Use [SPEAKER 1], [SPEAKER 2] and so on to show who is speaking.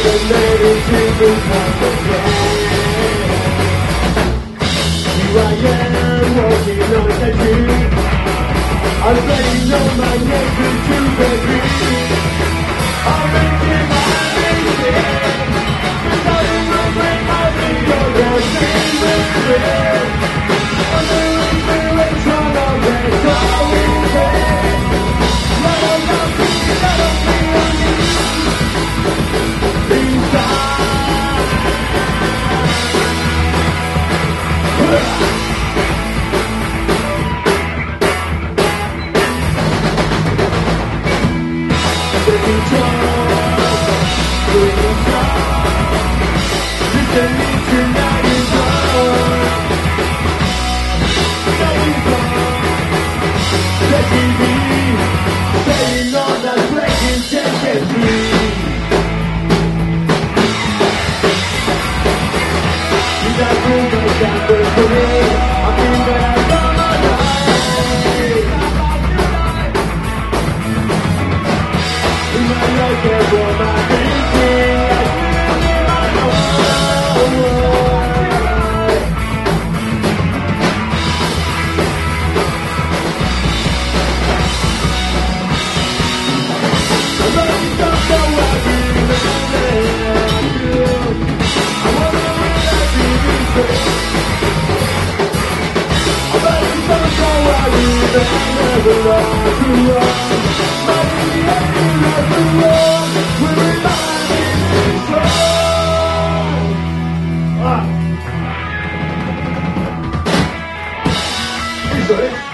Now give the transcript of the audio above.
[SPEAKER 1] I'm saying no, my name is too baby. I'm making my mistake. Without you, I'll be your favorite. I'm doing feelings on the bed, so we say, let 'em know, let 'em feel inside. Sorry.